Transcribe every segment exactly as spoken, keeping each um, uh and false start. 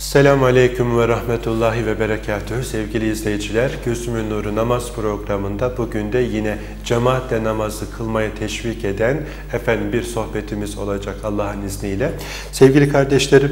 Selamun Aleyküm ve Rahmetullahi ve Berekatühü. Sevgili izleyiciler, Gözümün Nuru namaz programında bugün de yine cemaatle namazı kılmaya teşvik eden efendim bir sohbetimiz olacak Allah'ın izniyle. Sevgili kardeşlerim,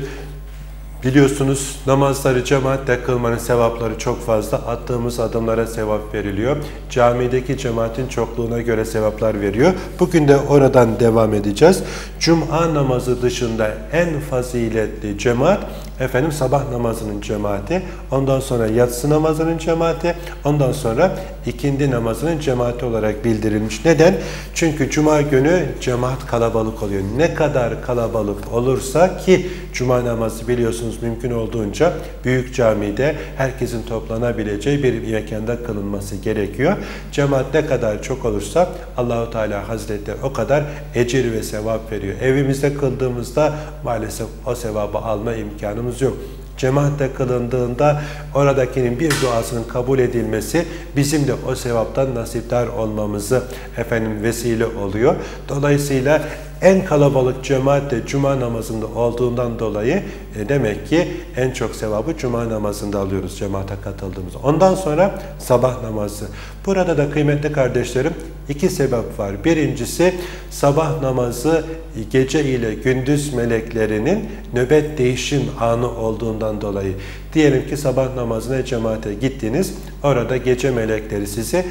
biliyorsunuz namazları cemaatle kılmanın sevapları çok fazla. Attığımız adımlara sevap veriliyor. Camideki cemaatin çokluğuna göre sevaplar veriyor. Bugün de oradan devam edeceğiz. Cuma namazı dışında en faziletli cemaat efendim sabah namazının cemaati, ondan sonra yatsı namazının cemaati, ondan sonra ikindi namazının cemaati olarak bildirilmiş. Neden? Çünkü cuma günü cemaat kalabalık oluyor. Ne kadar kalabalık olursa ki cuma namazı biliyorsunuz mümkün olduğunca büyük camide herkesin toplanabileceği bir mekanda kılınması gerekiyor. Cemaat ne kadar çok olursa Allahu Teala Hazretleri o kadar ecir ve sevap veriyor. Evimizde kıldığımızda maalesef o sevabı alma imkanımız yok. Cemaatle kılındığında oradakinin bir duasının kabul edilmesi bizim de o sevaptan nasipdar olmamızı efendim vesile oluyor. Dolayısıyla en kalabalık cemaat de cuma namazında olduğundan dolayı e, demek ki en çok sevabı cuma namazında alıyoruz cemaate katıldığımızda. Ondan sonra sabah namazı. Burada da kıymetli kardeşlerim iki sebep var. Birincisi sabah namazı gece ile gündüz meleklerinin nöbet değişim anı olduğundan dolayı. Diyelim ki sabah namazına cemaate gittiniz. Orada gece melekleri sizi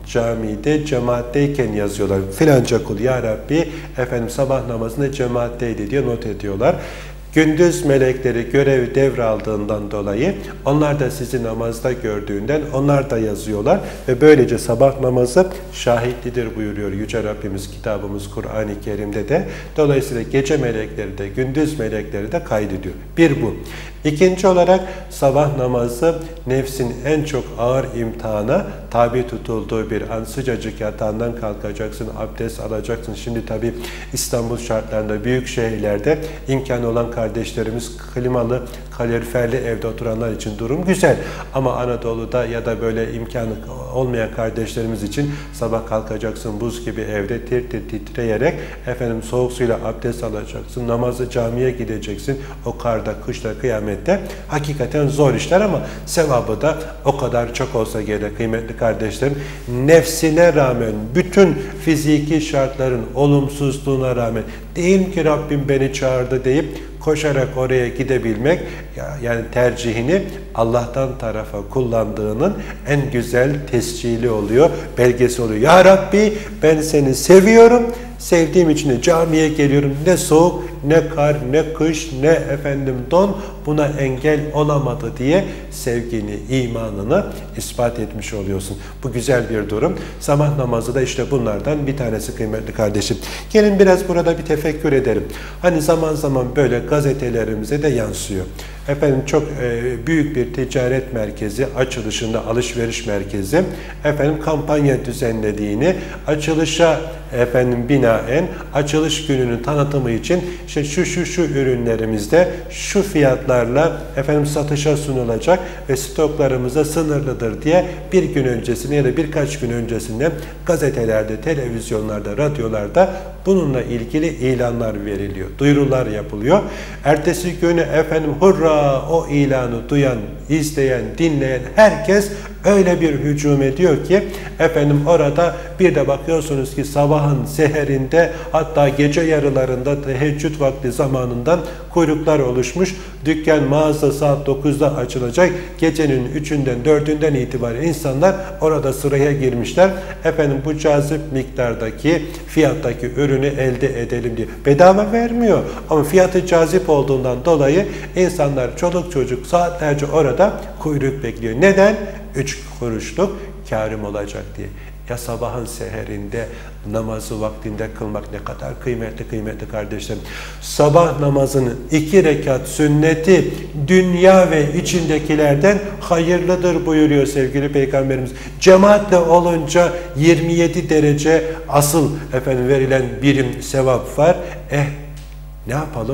camide cemaatteyken yazıyorlar. Filanca kul ya Rabbi efendim sabah namazında cemaatteydi diye not ediyorlar. Gündüz melekleri görev devraldığından dolayı onlar da sizi namazda gördüğünden onlar da yazıyorlar ve böylece sabah namazı şahitlidir buyuruyor Yüce Rabbimiz kitabımız Kur'an-ı Kerim'de de. Dolayısıyla gece melekleri de gündüz melekleri de kaydediyor. Bir bu. İkinci olarak sabah namazı nefsin en çok ağır imtihana tabi tutulduğu bir an. Sıcacık yatağından kalkacaksın, abdest alacaksın. Şimdi tabi İstanbul şartlarında büyük şehirlerde imkanı olan kardeşlerimiz klimalı, kaloriferli evde oturanlar için durum güzel. Ama Anadolu'da ya da böyle imkanı olmayan kardeşlerimiz için sabah kalkacaksın buz gibi evde tir tir titreyerek efendim soğuk suyla abdest alacaksın, namazı camiye gideceksin. O karda, kışta, kıyamette hakikaten zor işler ama sevabı da o kadar çok olsa gerek kıymetli kardeşlerim. Nefsine rağmen, bütün fiziki şartların olumsuzluğuna rağmen değil ki Rabbim beni çağırdı deyip koşarak oraya gidebilmek, yani tercihini Allah'tan tarafa kullandığının en güzel tescili oluyor, belgesi oluyor. Ya Rabbi ben seni seviyorum, sevdiğim için de camiye geliyorum. Ne soğuk, ne kar, ne kış, ne efendim don buna engel olamadı diye sevgini, imanını ispat etmiş oluyorsun. Bu güzel bir durum. Sabah namazı da işte bunlardan bir tanesi kıymetli kardeşim. Gelin biraz burada bir tefekkür edelim. Hani zaman zaman böyle gazetelerimize de yansıyor. Efendim çok e, büyük bir ticaret merkezi açılışında alışveriş merkezi efendim kampanya düzenlediğini, açılışa efendim binaen açılış gününün tanıtımı için işte şu şu şu ürünlerimizde şu fiyatlarla efendim satışa sunulacak ve stoklarımıza sınırlıdır diye bir gün öncesinde ya da birkaç gün öncesinde gazetelerde, televizyonlarda, radyolarda bununla ilgili ilanlar veriliyor, duyurular yapılıyor. Ertesi günü efendim hurra o ilanı duyan, izleyen, dinleyen herkes öyle bir hücum ediyor ki efendim orada bir de bakıyorsunuz ki sabahın seherinde hatta gece yarılarında teheccüd vakti zamanından kuyruklar oluşmuş. Dükkan, mağaza saat dokuzda açılacak. Gecenin üçünden dördünden itibaren insanlar orada sıraya girmişler. Efendim bu cazip miktardaki fiyattaki ürünü elde edelim diye. Bedava vermiyor ama fiyatı cazip olduğundan dolayı insanlar çoluk çocuk saatlerce orada kuyruk bekliyor. Neden? Üç kuruşluk kârım olacak diye. Ya sabahın seherinde namazı vaktinde kılmak ne kadar kıymetli kıymetli kardeşlerim. Sabah namazının iki rekat sünneti dünya ve içindekilerden hayırlıdır buyuruyor sevgili Peygamberimiz. Cemaatle olunca yirmi yedi derece asıl efendim verilen birim sevap var. Eh ne yapalım?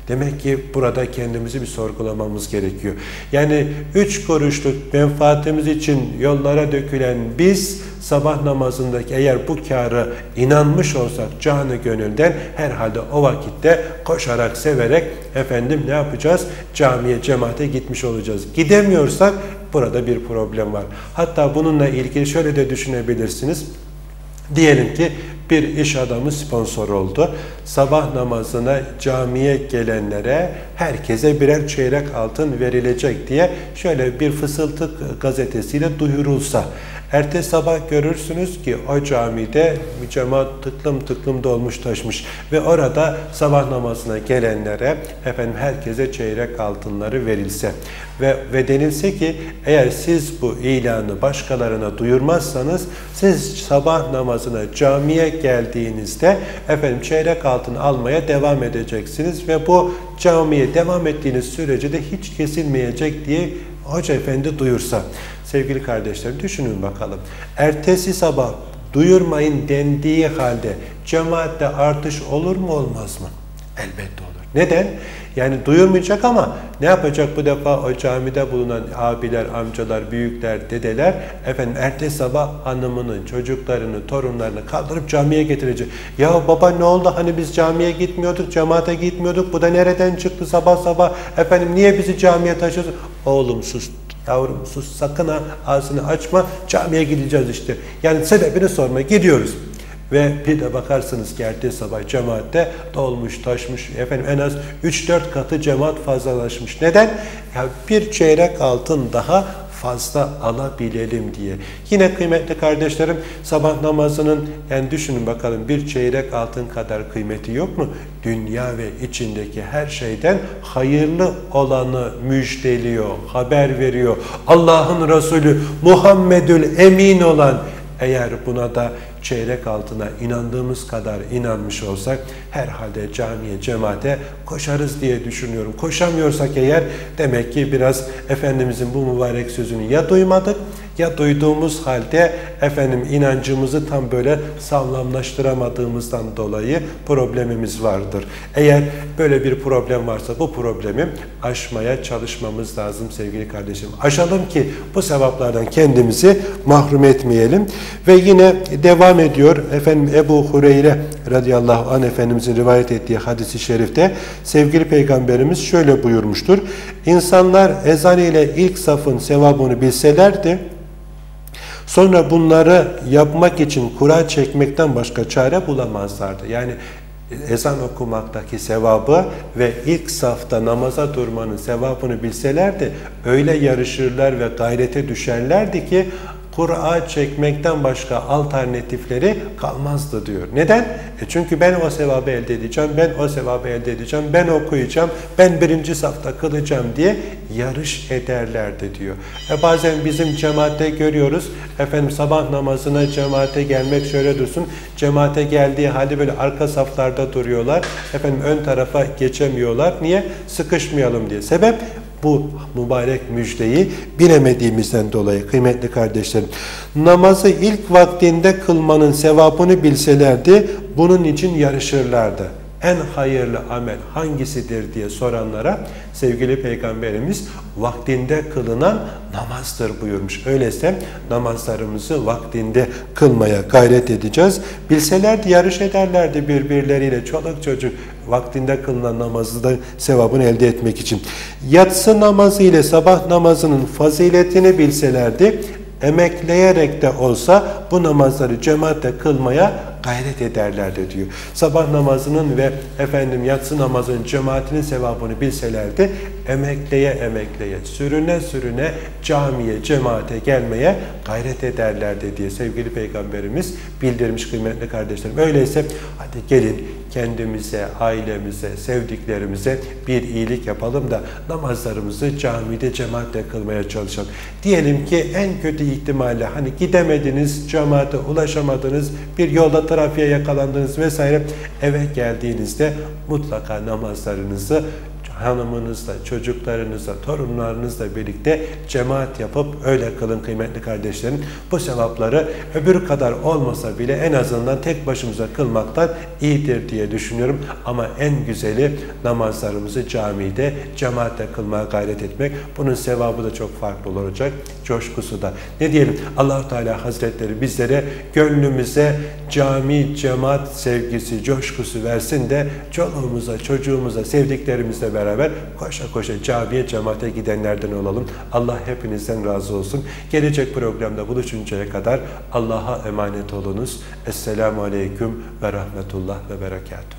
Demek ki burada kendimizi bir sorgulamamız gerekiyor. Yani üç kuruşluk menfaatimiz için yollara dökülen biz, sabah namazındaki eğer bu kârı inanmış olsak canı gönülden herhalde o vakitte koşarak, severek efendim ne yapacağız? Camiye, cemaate gitmiş olacağız. Gidemiyorsak burada bir problem var. Hatta bununla ilgili şöyle de düşünebilirsiniz. Diyelim ki bir iş adamı sponsor oldu. Sabah namazına camiye gelenlere herkese birer çeyrek altın verilecek diye şöyle bir fısıltı gazetesiyle duyurulsa. Ertesi sabah görürsünüz ki o camide cemaat tıklım tıklım dolmuş taşmış ve orada sabah namazına gelenlere efendim herkese çeyrek altınları verilse ve, ve denilse ki eğer siz bu ilanı başkalarına duyurmazsanız siz sabah namazına camiye geldiğinizde efendim çeyrek altın almaya devam edeceksiniz ve bu camiye devam ettiğiniz sürece de hiç kesilmeyecek diye Hoca Efendi duyursa. Sevgili kardeşlerim düşünün bakalım. Ertesi sabah duyurmayın dendiği halde cemaatte artış olur mu olmaz mı? Elbette olur. Neden? Yani duyurmayacak ama ne yapacak bu defa o camide bulunan abiler, amcalar, büyükler, dedeler efendim ertesi sabah hanımını, çocuklarını, torunlarını kaldırıp camiye getirecek. Ya baba ne oldu hani biz camiye gitmiyorduk, cemaate gitmiyorduk, bu da nereden çıktı sabah sabah efendim niye bizi camiye taşıyorsun? Oğlum sus. Yavrum sus sakın ha ağzını açma camiye gideceğiz işte. Yani sebebini sorma gidiyoruz. Ve bir de bakarsınız ki ertesi sabah cemaatte dolmuş taşmış efendim en az üç dört katı cemaat fazlalaşmış. Neden? Ya bir çeyrek altın daha fazla alabilelim diye. Yine kıymetli kardeşlerim sabah namazının yani düşünün bakalım bir çeyrek altın kadar kıymeti yok mu? Dünya ve içindeki her şeyden hayırlı olanı müjdeliyor, haber veriyor. Allah'ın Resulü Muhammedül Emin olan eğer buna da çeyrek altına inandığımız kadar inanmış olsak herhalde camiye, cemaate koşarız diye düşünüyorum. Koşamıyorsak eğer demek ki biraz Efendimizin bu mübarek sözünü ya duymadık ya duyduğumuz halde efendim inancımızı tam böyle sağlamlaştıramadığımızdan dolayı problemimiz vardır. Eğer böyle bir problem varsa bu problemi aşmaya çalışmamız lazım sevgili kardeşim. Aşalım ki bu sevaplardan kendimizi mahrum etmeyelim. Ve yine devam ediyor. Efendim Ebu Hureyre radıyallahu anh Efendimizin rivayet ettiği hadisi şerifte sevgili Peygamberimiz şöyle buyurmuştur. İnsanlar ezan ile ilk safın sevabını bilselerdi, sonra bunları yapmak için kura çekmekten başka çare bulamazlardı. Yani ezan okumaktaki sevabı ve ilk safta namaza durmanın sevabını bilselerdi, öyle yarışırlar ve gayrete düşerlerdi ki kura çekmekten başka alternatifleri kalmazdı diyor. Neden? E çünkü ben o sevabı elde edeceğim, ben o sevabı elde edeceğim, ben okuyacağım, ben birinci safta kılacağım diye yarış ederlerdi diyor. E bazen bizim cemaatte görüyoruz, efendim sabah namazına cemaate gelmek şöyle dursun, cemaate geldiği halde böyle arka saflarda duruyorlar, efendim ön tarafa geçemiyorlar. Niye? Sıkışmayalım diye. Sebep? Bu mübarek müjdeyi bilemediğimizden dolayı kıymetli kardeşlerim. Namazı ilk vaktinde kılmanın sevabını bilselerdi bunun için yarışırlardı. En hayırlı amel hangisidir diye soranlara sevgili Peygamberimiz vaktinde kılınan namazdır buyurmuş. Öyleyse namazlarımızı vaktinde kılmaya gayret edeceğiz. Bilselerdi yarış ederlerdi birbirleriyle çoluk çocuk vaktinde kılınan namazı da sevabını elde etmek için. Yatsı namazı ile sabah namazının faziletini bilselerdi emekleyerek de olsa bu namazları cemaatle kılmaya gayret ederlerdi diyor. Sabah namazının ve efendim yatsı namazının cemaatinin sevabını bilselerdi emekleye emekleye, sürüne sürüne camiye, cemaate gelmeye gayret ederlerdi diye sevgili Peygamberimiz bildirmiş kıymetli kardeşlerim. Öyleyse hadi gelin kendimize, ailemize, sevdiklerimize bir iyilik yapalım da namazlarımızı camide cemaatle kılmaya çalışalım. Diyelim ki en kötü ihtimalle hani gidemediniz, cemaate ulaşamadınız, bir yolda trafiğe yakalandınız vesaire eve geldiğinizde mutlaka namazlarınızı hanımınızla, çocuklarınızla, torunlarınızla birlikte cemaat yapıp öyle kılın kıymetli kardeşlerim. Bu sevapları öbür kadar olmasa bile en azından tek başımıza kılmaktan iyidir diye düşünüyorum. Ama en güzeli namazlarımızı camide, cemaatle kılmaya gayret etmek. Bunun sevabı da çok farklı olacak. Coşkusu da. Ne diyelim? Allah-u Teala Hazretleri bizlere gönlümüze cami, cemaat sevgisi, coşkusu versin de çoluğumuza, çocuğumuza, sevdiklerimizle beraber koşa koşa camiye, cemaate gidenlerden olalım. Allah hepinizden razı olsun. Gelecek programda buluşuncaya kadar Allah'a emanet olunuz. Esselamu Aleyküm ve Rahmetullah ve Berekatuhu.